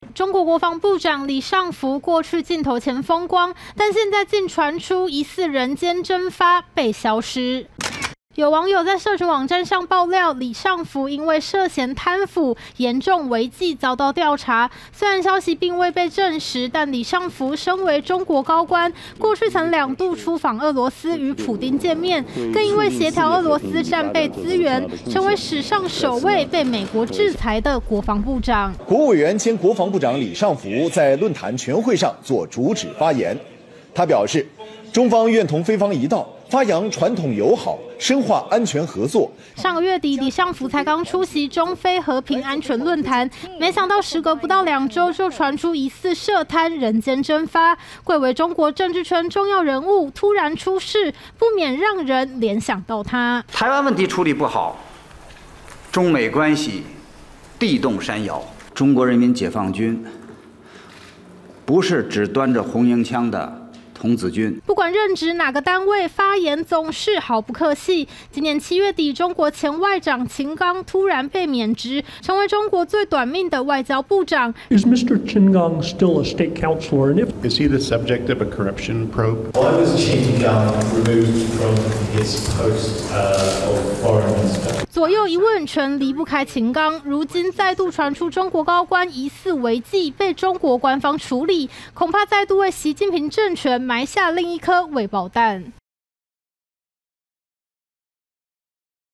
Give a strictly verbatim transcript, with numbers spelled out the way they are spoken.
中国国防部长李尚福过去镜头前风光，但现在竟传出疑似人间蒸发被消失。 有网友在社群网站上爆料，李尚福因为涉嫌贪腐、严重违纪遭到调查。虽然消息并未被证实，但李尚福身为中国高官，过去曾两度出访俄罗斯与普丁见面，更因为协调俄罗斯战备资源，成为史上首位被美国制裁的国防部长。 国务委员兼国防部长李尚福在论坛全会上作主旨发言，他表示，中方愿同菲方一道。 发扬传统友好，深化安全合作。 上个月底，李尚福才刚出席中非和平安全论坛，没想到时隔不到两周，就传出疑似涉贪、人间蒸发，贵为中国政治圈重要人物突然出事，不免让人联想到他。 台湾问题处理不好，中美关系地动山摇。中国人民解放军不是只端着红缨枪的。 童子军不管任职哪个单位，发言总是毫不客气。今年七月底，中国前外长秦刚突然被免职，成为中国最短命的外交部长。 Is Mister Qin Gang still a state counselor? And if is he the subject of a corruption probe? Why was Qin Gang removed from his post uh, of foreign minister? 左右一问，全离不开秦刚。如今再度传出中国高官疑似违纪，被中国官方处理，恐怕再度为习近平政权埋下另一颗未爆弹。